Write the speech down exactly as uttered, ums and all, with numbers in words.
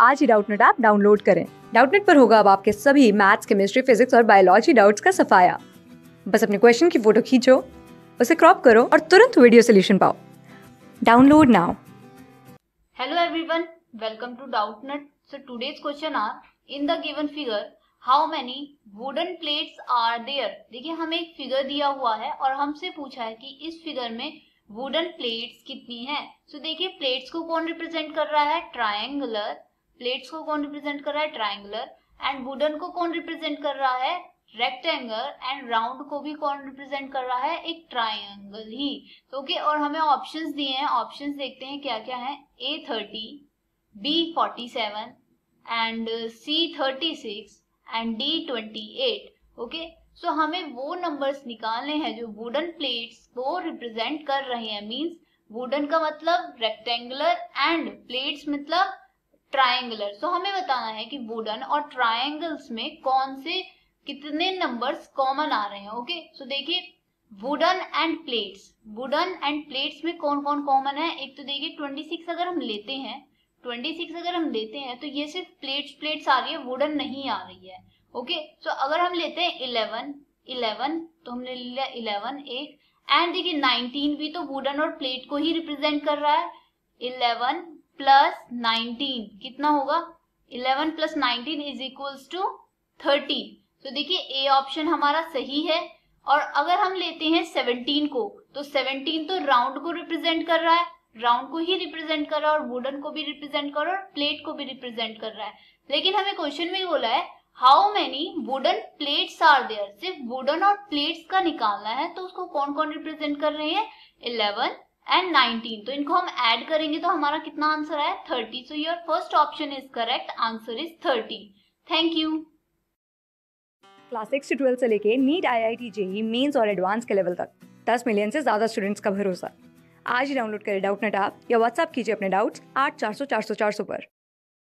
आज ही Doubtnut app download करें। डाउटनेट पर होगा अब आपके सभी मैथ्स, केमिस्ट्री, फिजिक्स और बायोलॉजी डाउट्स का सफाया। बस अपने क्वेश्चन की फोटो खींचो, उसे क्रॉप करो और तुरंत वीडियो सोल्यूशन पाओ। Download now. Hello everyone, welcome to Doubtnut. So today's question are, in the given figure, how many wooden plates are there? देखिए हमें एक फिगर दिया हुआ है और हमसे पूछा है कि इस फिगर में वुडन प्लेट्स कितनी हैं। सो so, देखिए प्लेट्स को कौन रिप्रेजेंट कर रहा है? ट्रायंगुलर। प्लेट्स को कौन रिप्रेजेंट कर रहा है? ट्रायंगुलर। एंड वुडन को कौन रिप्रेजेंट कर रहा है? रेक्टेंगल। एंड राउंड को भी कौन रिप्रेजेंट कर रहा है? एक ट्रायंगल ही। ओके okay, और हमें ऑप्शंस दिए हैं। ऑप्शंस देखते हैं क्या क्या है। A thirty, B forty seven and C thirty six and D twenty eight. Okay, so हमें वो नंबर्स निकालने हैं जो वुडन प्लेट्स को रिप्रेजेंट कर रहे हैं। मींस वुडन का मतलब रेक्टेंगुलर एंड प्लेट्स मतलब ट्रायंगुलर। सो हमें बताना है कि वुडन और ट्रायंगल्स में कौन से कितने नंबर्स कॉमन आ रहे हैं। ओके, सो देखिए wooden and plates, wooden and plates में कौन कौन कॉमन है। एक तो देखिए ट्वेंटी सिक्स अगर हम लेते हैं, ट्वेंटी सिक्स अगर हम लेते हैं तो ये सिर्फ प्लेट्स प्लेट्स आ रही है, वुडन नहीं आ रही है। ओके, सो अगर हम लेते हैं इलेवन, इलेवन तो हमने ले लिया इलेवन एक। एंड देखिए नाइनटीन भी तो वुडन और प्लेट को ही रिप्रेजेंट कर रहा है। इलेवन प्लस नाइनटीन कितना होगा? Eleven plus nineteen is equals to thirty. तो देखिए ए ऑप्शन हमारा सही है। और अगर हम लेते हैं सेवनटीन को, तो सेवनटीन तो राउंड को रिप्रेजेंट कर रहा है, राउंड को ही रिप्रेजेंट कर रहा है और वुडन को भी रिप्रेजेंट कर रहा है और प्लेट को भी रिप्रेजेंट कर रहा है। लेकिन हमें क्वेश्चन में बोला है how many wooden plates are there. सिर्फ वुडन और प्लेट्स का निकालना है, तो उसको कौन कौन रिप्रेजेंट कर रहे हैं? Eleven and nineteen. तो इनको हम ऐड करेंगे तो हमारा कितना आंसर है? Thirty. So your first option is correct, answer is thirty. Thank you. Class six से ट्वेल्थ से लेके NEET, I I T, JEE mains और एडवांस के लेवल तक दस मिलियन से ज्यादा स्टूडेंट्स का भरोसा। आज ही डाउनलोड करें डाउटनेट ऐप या व्हाट्सएप कीजिए अपने डाउट्स आठ चार सौ चार सौ चार सौ पर।